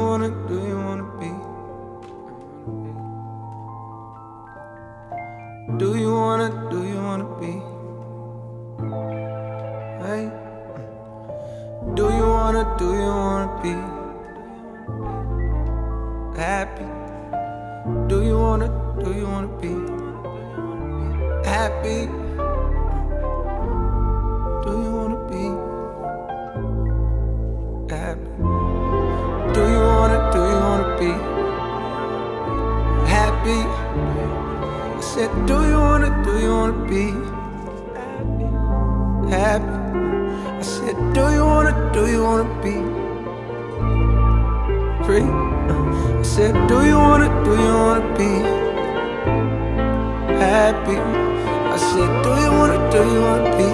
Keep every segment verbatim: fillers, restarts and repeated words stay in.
wanna, do you wanna be? Do you wanna, do you wanna be? Hey, do you wanna, do you wanna be happy? Do you wanna, do you wanna be happy? Do you wanna be happy? Do you wanna, do you wanna be happy? I said, do you wanna, do you wanna be happy? I said, do you wanna, do you wanna be free? I said, do you wanna, do you wanna be happy? I said, do you wanna, do you wanna be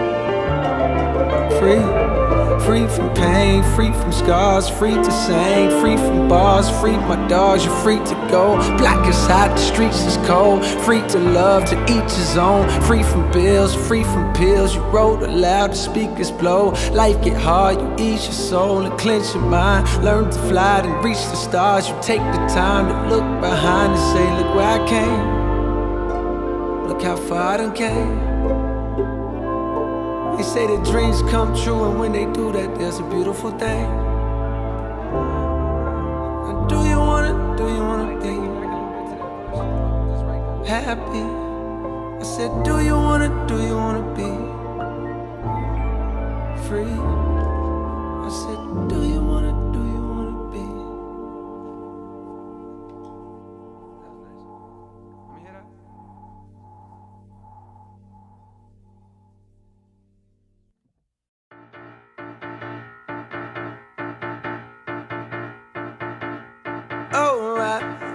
free? Free from pain, free from scars, free to sing, free from bars, free my dogs, you're free to go. Black is hot, the streets is cold, free to love, to each his own. Free from bills, free from pills, you wrote aloud, the speakers blow. Life get hard, you ease your soul and clench your mind. Learn to fly and reach the stars, you take the time to look behind and say, look where I came, look how far I done came. They say that dreams come true, and when they do that, there's a beautiful thing. Now, do you wanna, do you wanna be happy? I said, do you wanna, do you wanna be free? I said, do you wanna, do you wanna be? Let me hear that. Oh, I,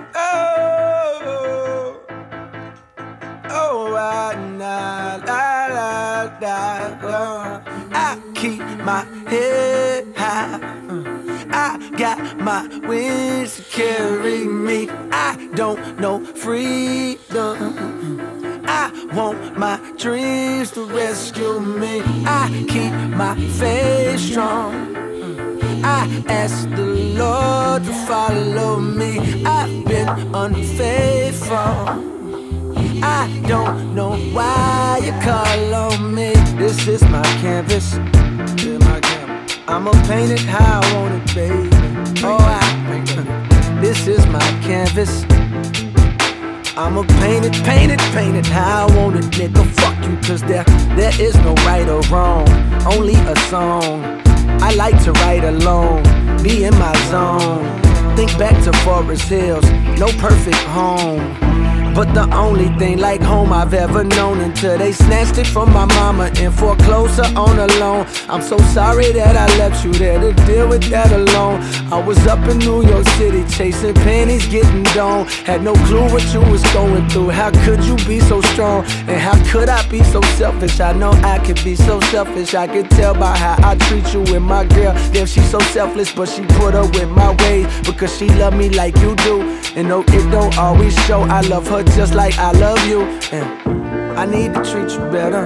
oh, oh, I, nah, la, la, la, la. I keep my head high. I got my wings to carry me. I don't know freedom. I want my dreams to rescue me. I keep my faith strong. I ask the Lord to follow me. I've been unfaithful. I don't know why you call on me. This is my canvas. This is my canvas. I'ma paint it how I want it, baby. Oh, I. This is my canvas. I'ma paint it, paint it, paint it how I want it, nigga. Fuck you, cause there, there is no right or wrong. Only a song. I like to write alone, be in my zone. Think back to Forest Hills, no perfect home, but the only thing like home I've ever known, until they snatched it from my mama and foreclosed her on a loan. I'm so sorry that I left you there to deal with that alone. I was up in New York City chasing pennies, getting down. Had no clue what you was going through. How could you be so strong? And how could I be so selfish? I know I could be so selfish. I could tell by how I treat you with my girl. Damn, she's so selfless, but she put up with my ways because she love me like you do. And no, it don't always show. I love her just like I love you, and I need to treat you better.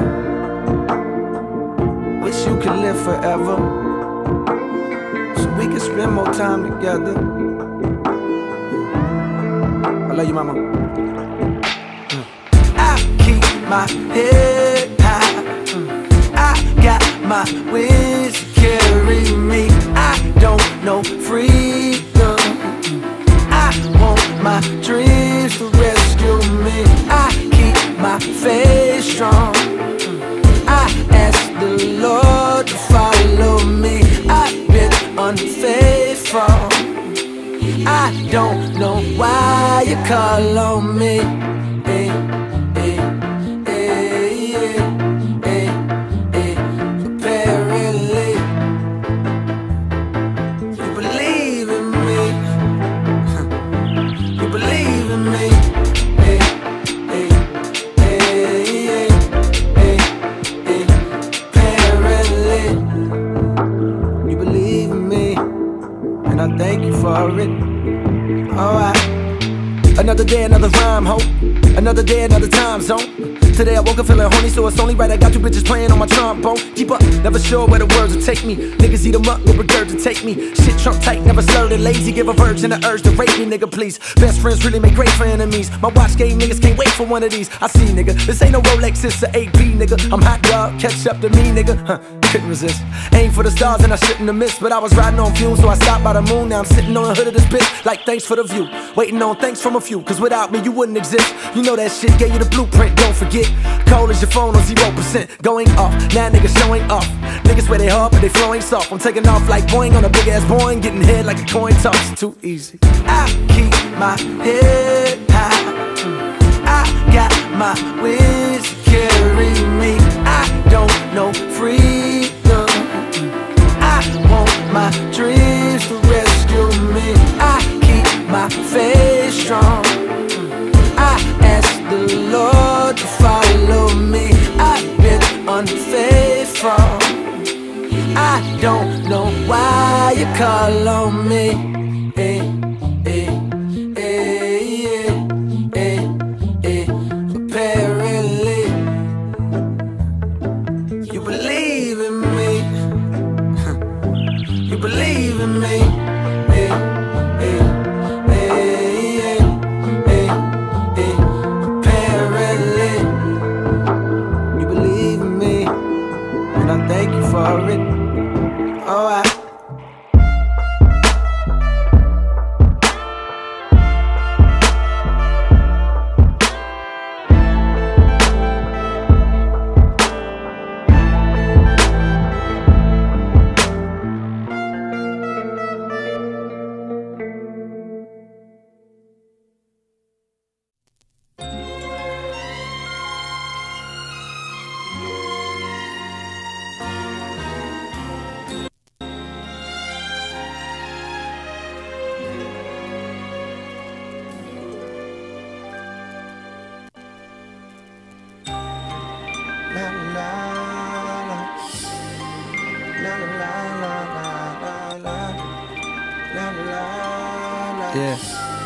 Wish you could live forever, so we can spend more time together. I love you, mama. I keep my head high. I got my wings to carry me. I don't know freedom. I want my dreams to rescue me. I keep my faith strong. I ask the Lord to follow me. I've been unfaithful. I don't know why you call on me. Hey, hey, hey, hey, hey, hey. Apparently, you believe in me. You believe in me. Hey, hey, hey, hey, hey, hey. Apparently, you believe in me, and I thank you for it. Alright, another day, another rhyme, hope. Another day, another time zone. Today I woke up feeling horny, so it's only right I got two bitches playing on my trombone. Keep up, never sure where the words will take me. Niggas eat them up, will regurgitate me. Shit trunk tight, never slurred and lazy. Give a virgin the urge to rape me, nigga, please. Best friends really make great for enemies. My watch game niggas can't wait for one of these. I see, nigga, this ain't no Rolex, it's a A P, nigga. I'm hot, dog, catch up to me, nigga. Huh, couldn't resist. Aim for the stars and I shouldn't have missed, but I was riding on fumes, so I stopped by the moon. Now I'm sitting on the hood of this bitch, like thanks for the view. Waiting on thanks from a few, cause without me you wouldn't exist. You know that shit gave you the blueprint, don't forget. Cold as your phone on zero percent, going off. Now niggas showing off. Niggas where they hard but they flowing soft. I'm taking off like Boeing on a big ass Boeing, getting head like a coin toss. Too easy. I keep my head high. I got my wings to carry me. I don't know freedom. I want my dreams to rescue me. I keep my faith strong. I ask the Lord to follow me. I've been unfaithful. I don't know why you call on me. Hey, hey, hey, hey, hey, hey. Apparently, you believe in me. You believe in me. Hey, hey, hey, hey, hey. Apparently, you believe in me, and I thank you for it. Oh, I Yeah.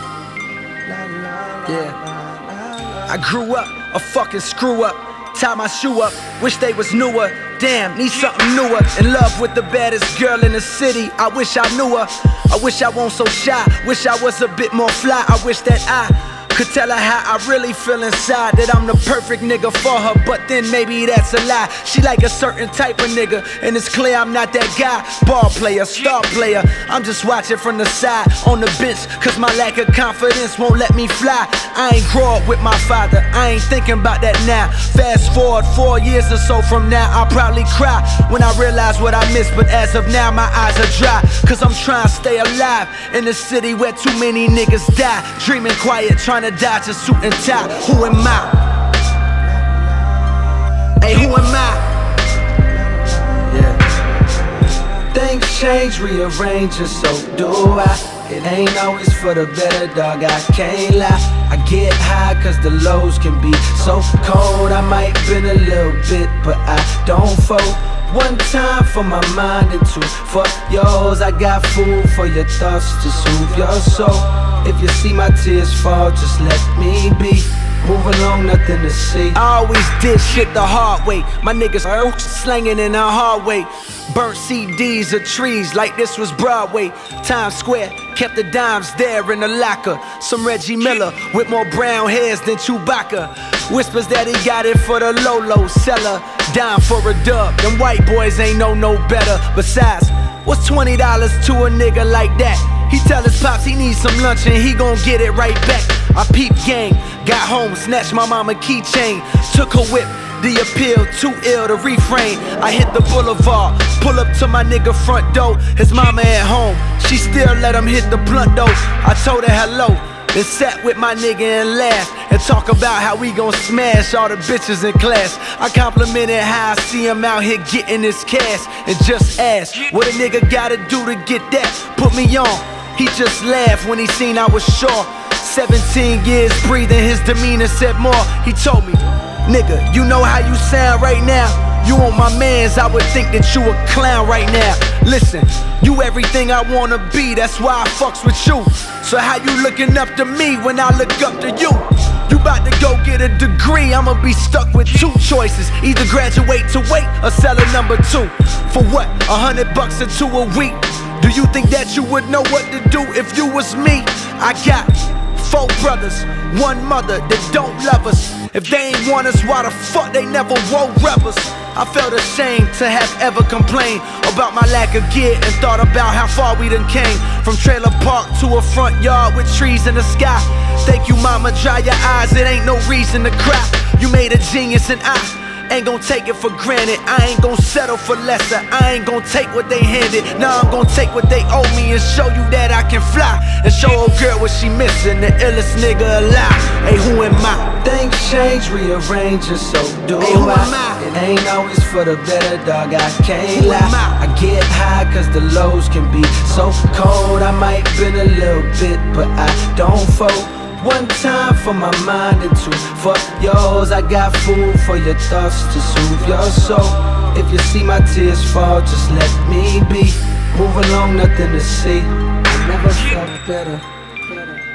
Yeah. I grew up a fucking screw up. Tie my shoe up, wish they was newer. Damn, need something newer. In love with the baddest girl in the city. I wish I knew her. I wish I wasn't so shy. Wish I was a bit more fly. I wish that I could tell her how I really feel inside. That I'm the perfect nigga for her, but then maybe that's a lie. She like a certain type of nigga, and it's clear I'm not that guy. Ball player, star player, I'm just watching from the side on the bench, cause my lack of confidence won't let me fly. I ain't grow up with my father, I ain't thinking about that now. Fast forward four years or so from now, I'll probably cry when I realize what I missed, but as of now my eyes are dry, cause I'm trying to stay alive in a city where too many niggas die. Dreaming quiet, trying to dodge a suit and tie. Who am I? Hey, who am I? Yeah. Things change, rearrange, and so do I. It ain't always for the better, dog, I can't lie. I get high cause the lows can be so cold. I might bend a little bit, but I don't fold. One time for my mind and two for yours. I got food for your thoughts to soothe your soul. If you see my tears fall, just let me be. Move along, nothing to see. I always did shit the hard way. My niggas are slanging in the hard way. Burnt C Ds of trees like this was Broadway. Times Square, kept the dimes there in the locker. Some Reggie Miller with more brown hairs than Chewbacca. Whispers that he got it for the low-low seller. Dime for a dub, them white boys ain't know no better. Besides, what's twenty dollars to a nigga like that? He tell his pops he needs some lunch and he gon' get it right back. I peep gang, got home, snatched my mama keychain. Took her whip, the appeal, too ill to refrain. I hit the boulevard, pull up to my nigga front door. His mama at home, she still let him hit the blunt though. I told her hello, then sat with my nigga and laughed and talk about how we gon' smash all the bitches in class. I complimented how I see him out here getting his cash and just asked what a nigga gotta do to get that. Put me on. He just laughed when he seen I was sure. Seventeen years breathing, his demeanor said more. He told me, nigga, you know how you sound right now? You on my mans, I would think that you a clown right now. Listen, you everything I wanna be, that's why I fucks with you. So how you looking up to me when I look up to you? You bout to go get a degree, I'ma be stuck with two choices. Either graduate to wait or sell a number two. For what, a hundred bucks or two a week? Do you think that you would know what to do if you was me? I got four brothers, one mother that don't love us. If they ain't want us, why the fuck they never wrote rappers? I felt ashamed to have ever complained about my lack of gear and thought about how far we done came. From trailer park to a front yard with trees in the sky. Thank you mama, dry your eyes, it ain't no reason to cry. You made a genius and I ain't gon' take it for granted. I ain't gon' settle for lesser. I ain't gon' take what they handed. Now I'm gon' take what they owe me and show you that I can fly. And show old girl what she missing, the illest nigga alive. Hey, who am I? Things change, rearrange, and so do hey, who I. Am I? It ain't always for the better, dog, I can't lie. I? I get high cause the lows can be so cold. I might bend a little bit, but I don't fold. One time for my mind and two for yours. I got food for your thoughts to soothe your soul. If you see my tears fall, just let me be. Move along, nothing to see. I never felt better. better.